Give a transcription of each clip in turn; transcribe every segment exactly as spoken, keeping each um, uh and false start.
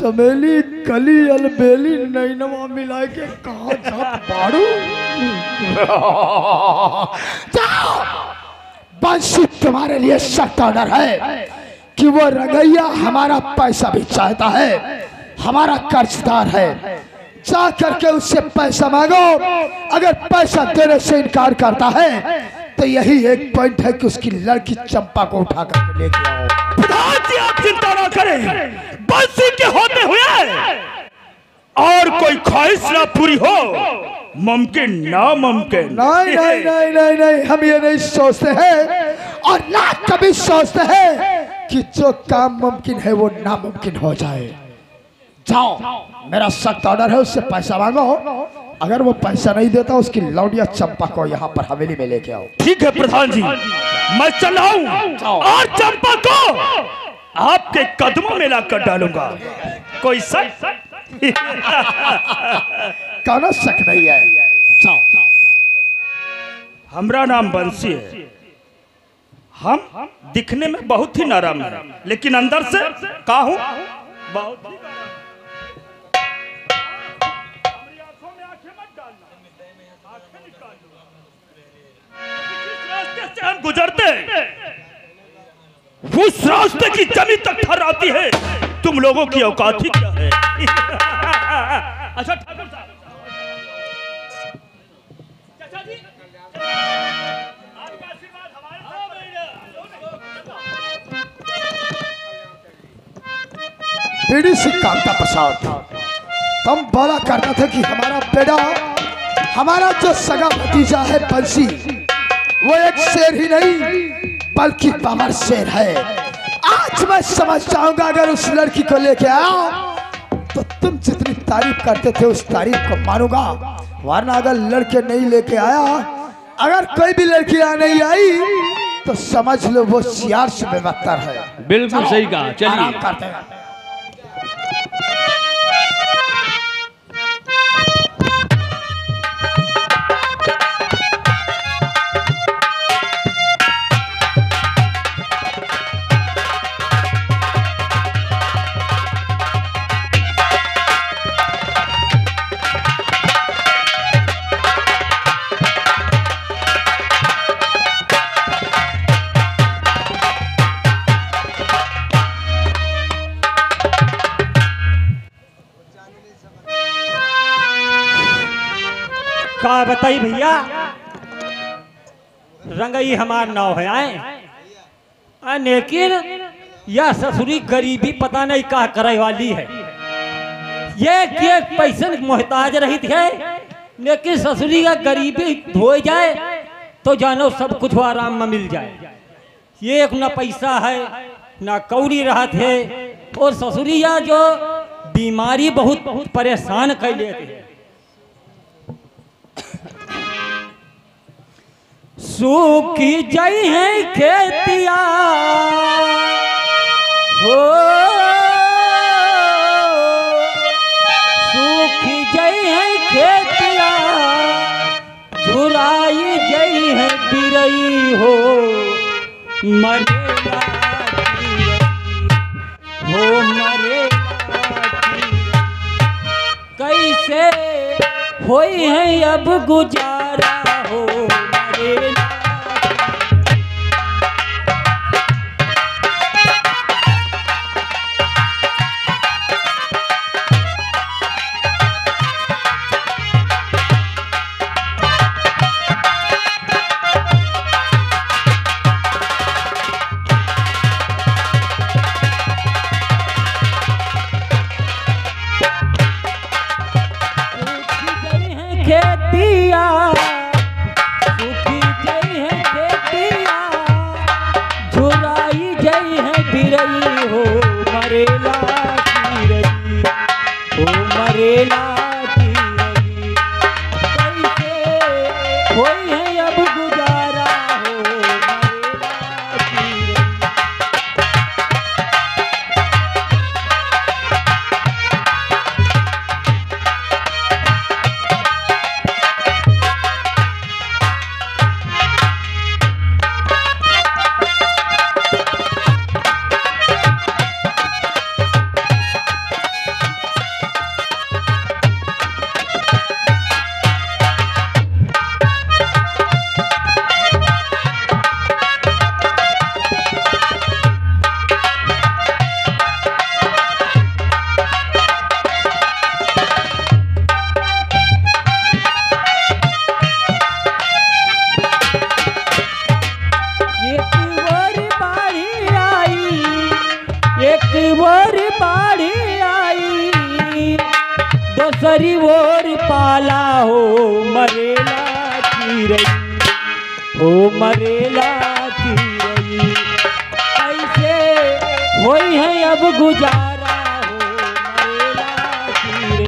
चमेली कली अलबेली नैनवा मिला के कहा जात बाड़ू। बंसी तुम्हारे लिए सख्त ऑर्डर है कि वो रंगैया हमारा पैसा भी चाहता है, हमारा कर्जदार है। जा करके उससे पैसा मांगो। अगर पैसा देने से इनकार करता है तो यही एक पॉइंट है कि उसकी लड़की चंपा को उठा कर लेके आओ। प्रधान जी आप चिंता ना करें, बंसी के होते हुए और कोई ख्वाहिश ना पूरी हो मुमकिन नामुमकिन। नहीं नहीं नहीं नहीं नहीं हम ये नहीं सोचते हैं और ना कभी सोचते हैं कि जो काम मुमकिन है वो नामुमकिन हो जाए। जाओ, मेरा सख्त ऑर्डर है, उससे पैसा मांगो। अगर वो पैसा नहीं देता उसकी लौंडिया चंपा को यहाँ पर हवेली में लेके आओ। ठीक है प्रधान जी, मैं चल आऊं और चंपा को आपके कदमों में लाकर डालूंगा। कोई शक? कौनो शक नहीं है। जाओ। हमारा नाम बंसी है। हम दिखने में बहुत ही नरम है, लेकिन अंदर से का हूं बहुत ही हम गुजरते उस रास्ते की जमीन तक ठहराती है। तुम लोगों की औकात ही क्या है? अच्छा ठाकुर साहब, चाचा जी, आपका आशीर्वाद हमारे साथ। पीढ़ी से कांता प्रसाद, तुम बोला करना था कि हमारा बेटा, हमारा जो सगा भतीजा है बंसी, वो एक शेर ही नहीं बल्कि पावर शेर है। आज मैं समझ जाऊंगा अगर उस लड़की को लेके आओ तो तुम जितनी तारीफ करते थे उस तारीफ को मानूंगा, वरना अगर लड़के नहीं लेके आया, अगर कोई भी लड़की नहीं आई तो समझ लो वो सियार से बेबत्तर है। बिल्कुल सही कहा, चलिए करते हैं। का बताई भैया, रंगई हमार नाव है आए, लेकिन यह ससुरी गरीबी पता नहीं क्या करे वाली है। ये के पैसे मोहताज रही है, लेकिन ससुरी का गरीबी हो जाए तो जानो सब कुछ आराम में मिल जाए। ये एक ना पैसा है ना कौड़ी राहत है, और ससुरिया जो बीमारी बहुत बहुत परेशान कर लेते हैं। सूखी जई है खेतिया हो, सूखी जई है खेतिया, झुराई जई है बिरई हो, मरेला हो मरेला। कैसे होई है अब गुजारा हो मरेला। खेतिया सूखी जई है खेतिया, झुराई जई है बिरई हो मरेला की रई हो मरेला की रई। कैसे होई है अब गुजारा हो मरेला की रई। दोसरी ओर पाला हो मरेला चिरई, हो मरेला चिरई। ऐसे होई है अब गुजारा हो मरेला चिरई।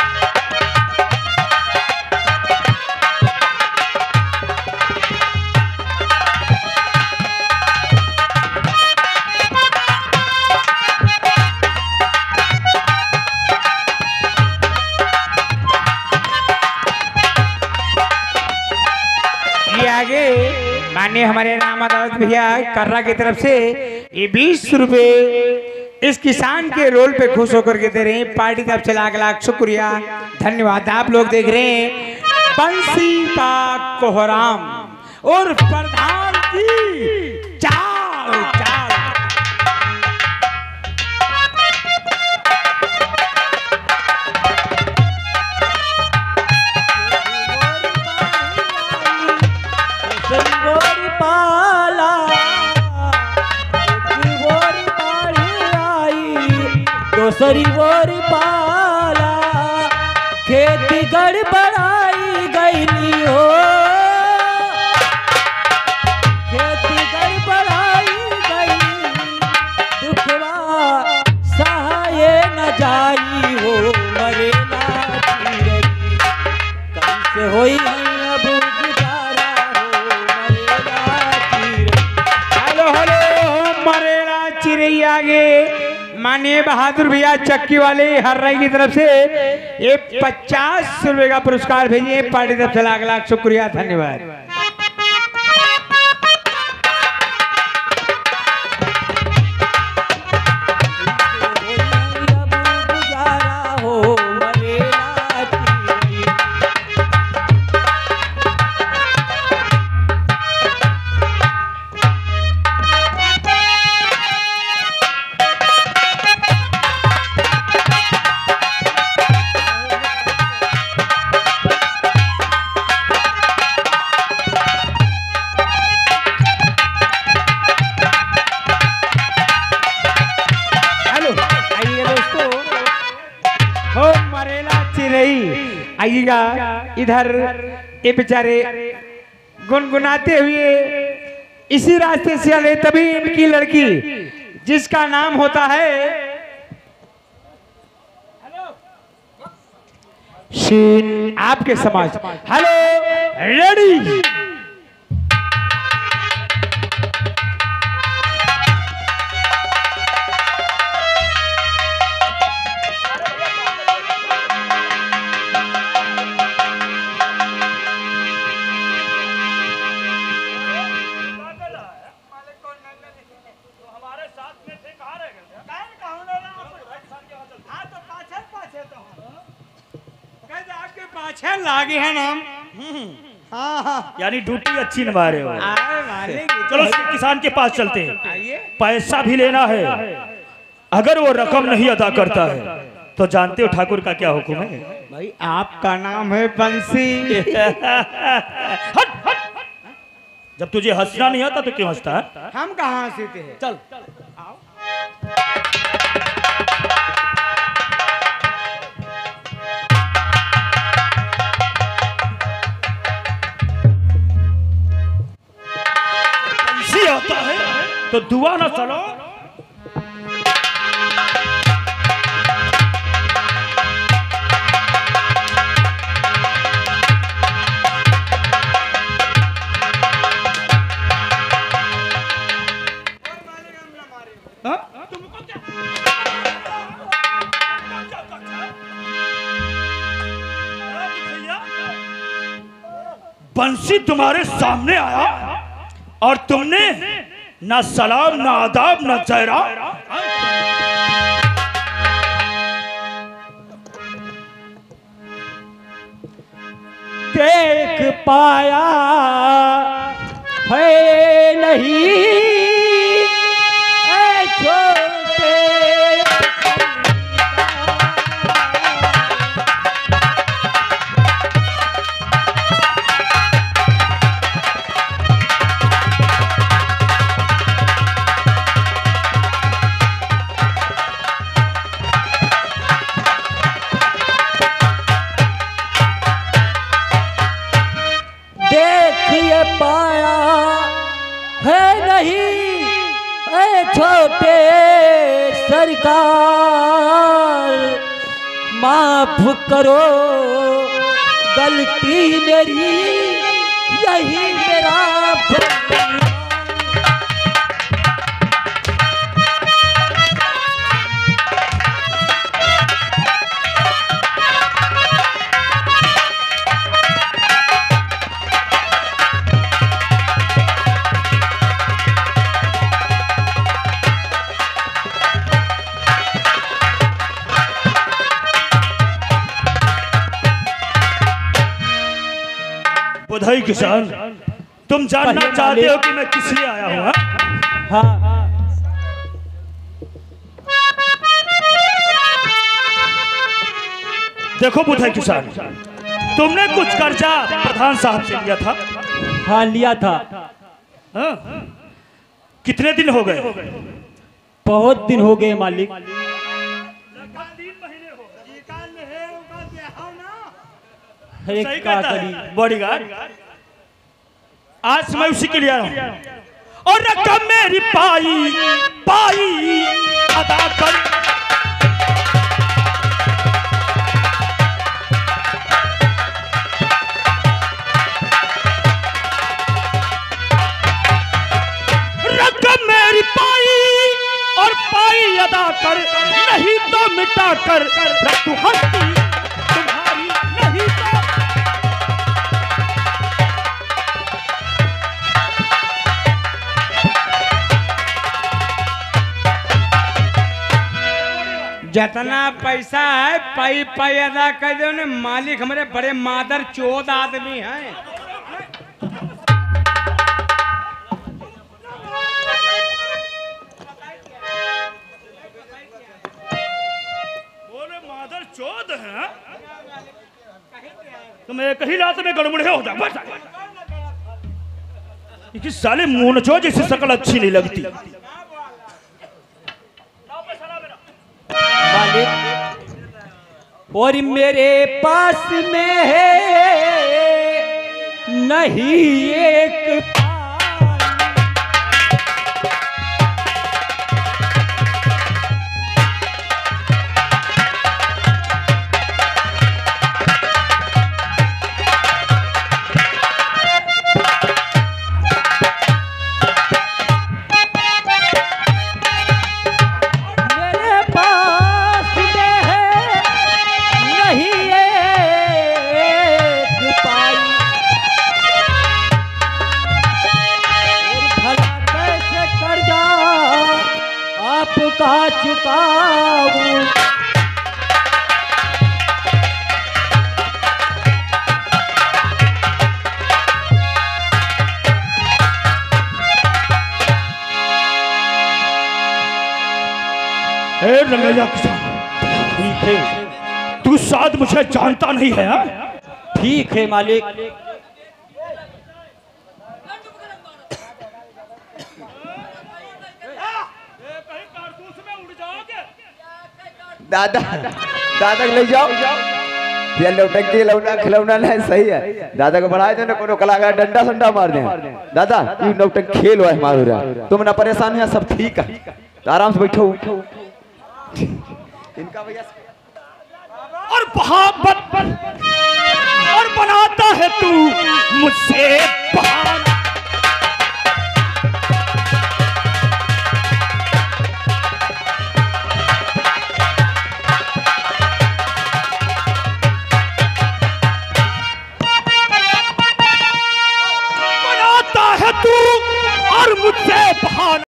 आगे माननीय हमारे राम अदालत भैया कर्रा की तरफ से ये बीस रुपए इस किसान के रोल पे खुश होकर के दे रहे हैं। पार्टी तरफ से लाख लाख शुक्रिया, धन्यवाद। आप लोग देख रहे हैं बंसी का कोहराम और प्रधान की चाल चाल। दोसरी ओर पाला खेती गड़बड़ाई गईली हो, खेती गड़बड़ाई गई दुखवा सहाय न जाई हो मरेला चिरई। कैसे होई अब गुजारा हो मरेला चिरई। हेलो हेलो मरेला चिरई। आगे माननीय बहादुर भैया चक्की वाले हर राय की तरफ से ये पचास रुपए का पुरस्कार भेजिए। पार्टी तरफ से लाख लाख शुक्रिया, धन्यवाद। गुजारा हो मरेला चिरई। आइएगा इधर। ये बेचारे गुनगुनाते हुए इसी रास्ते से चले, तभी इनकी लड़की जिसका नाम होता है शीन आपके समाज। Hello ready. लागे है नाम। हाँ हाँ, यानी ड्यूटी अच्छी निभा रहे हो। चलो किसान के पास चलते हैं, पैसा भी लेना है। अगर वो रकम नहीं अदा करता है तो जानते हो ठाकुर का क्या हुक्म है? भाई आपका नाम है बंसी। हट हट। जब तुझे हंसना नहीं आता तो क्यों हंसता है? हम कहाँ हंसते हैं? चल आओ। आता है तो दुआ ना चलो। बंसी तुम्हारे सामने आया और तुमने ना सलाम ना आदाब ना चेहरा। देख पाया है नहीं ऐ छोटे देखिए पाया है नहीं ए छोटे सरकार, माफ करो गलती मेरी, यही मेरा फर्ज। बधाई किसान, तुम जानना चाहते हो कि मैं किस लिए आया हूँ? हाँ, देखो बधाई किसान, तुमने कुछ कर्जा प्रधान साहब से लिया था। हाँ लिया था। हाँ? कितने दिन हो गए? बहुत दिन हो गए मालिक। एक सही का कहता करी। है बॉडीगार्ड, आज मैं उसी के लिए आया हूँ। और रकम मेरी पाई पाई अदा कर। रकम मेरी पाई और पाई अदा कर, नहीं तो मिटा कर रख तू हस्ती तुम्हारी, नहीं तो। जितना पैसा है पाई पाई अदा कर दो ने। मालिक हमारे बड़े मादर चौद आदमी हैं। बोले मादर चौद है, तुम एक ही लात में गड़बड़े हो जाओ। किस साले मूनचो जैसी शकल अच्छी नहीं लगती। मालिक और मेरे पास में है नहीं एक का चुकाऊं। ए रंगैया किसान, ठीक है, तू शायद मुझे जानता नहीं है। हा? ठीक है मालिक। दादा दादा ले जाओ, ये लौटंकी लौना खिलौना नहीं सही है। दादा को बढ़ाए दो ना, कोनो कलाकार डंडा संडा मार दे। दादा ये नौटंक खेल हुआ है मार रहा, तुम ना परेशान है, सब ठीक है, तो आराम से बैठो। इनका भैया और मोहब्बत और बनाता है तू मुझसे बहाना। बनाता है तू और मुझसे बहाना।